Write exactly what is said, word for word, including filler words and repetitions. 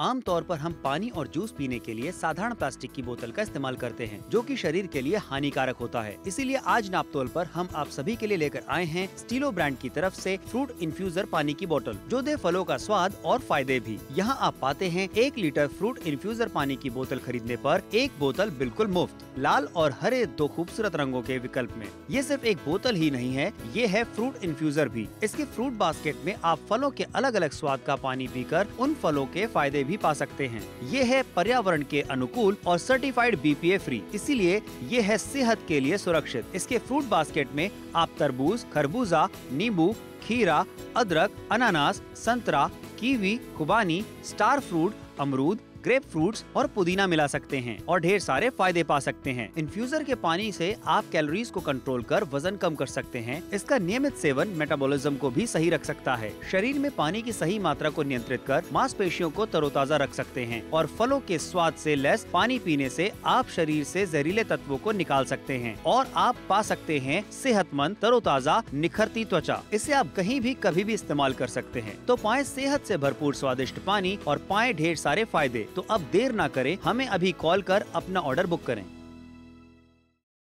आमतौर पर हम पानी और जूस पीने के लिए साधारण प्लास्टिक की बोतल का इस्तेमाल करते हैं, जो कि शरीर के लिए हानिकारक होता है। इसीलिए आज नापतोल पर हम आप सभी के लिए लेकर आए हैं स्टीलो ब्रांड की तरफ से फ्रूट इन्फ्यूजर पानी की बोतल, जो दे फलों का स्वाद और फायदे भी। यहाँ आप पाते हैं एक लीटर फ्रूट इन्फ्यूजर पानी की बोतल खरीदने पर एक बोतल बिल्कुल मुफ्त, लाल और हरे दो खूबसूरत रंगों के विकल्प में। ये सिर्फ एक बोतल ही नहीं है, ये है फ्रूट इन्फ्यूजर भी। इसके फ्रूट बास्केट में आप फलों के अलग अलग स्वाद का पानी पीकर उन फलों के फायदे भी पा सकते हैं। ये है पर्यावरण के अनुकूल और certified B P A free, इसीलिए ये है सेहत के लिए सुरक्षित। इसके फ्रूट बास्केट में आप तरबूज, खरबूजा, नींबू, खीरा, अदरक, अनानास, संतरा, कीवी, खुबानी, स्टार फ्रूट, अमरूद, ग्रेप फ्रूट्स और पुदीना मिला सकते हैं और ढेर सारे फायदे पा सकते हैं। इन्फ्यूजर के पानी से आप कैलोरीज को कंट्रोल कर वजन कम कर सकते हैं। इसका नियमित सेवन मेटाबॉलिज्म को भी सही रख सकता है। शरीर में पानी की सही मात्रा को नियंत्रित कर मांसपेशियों को तरोताजा रख सकते हैं और फलों के स्वाद से लैस पानी पीने से आप शरीर से जहरीले तत्वों को निकाल सकते हैं और आप पा सकते हैं सेहतमंद, तरोताजा, निखरती त्वचा। इसे आप कहीं भी कभी भी इस्तेमाल कर सकते हैं। तो पाएं सेहत से भरपूर स्वादिष्ट पानी और पाएं ढेर सारे फायदे। तो अब देर ना करें, हमें अभी कॉल कर अपना ऑर्डर बुक करें।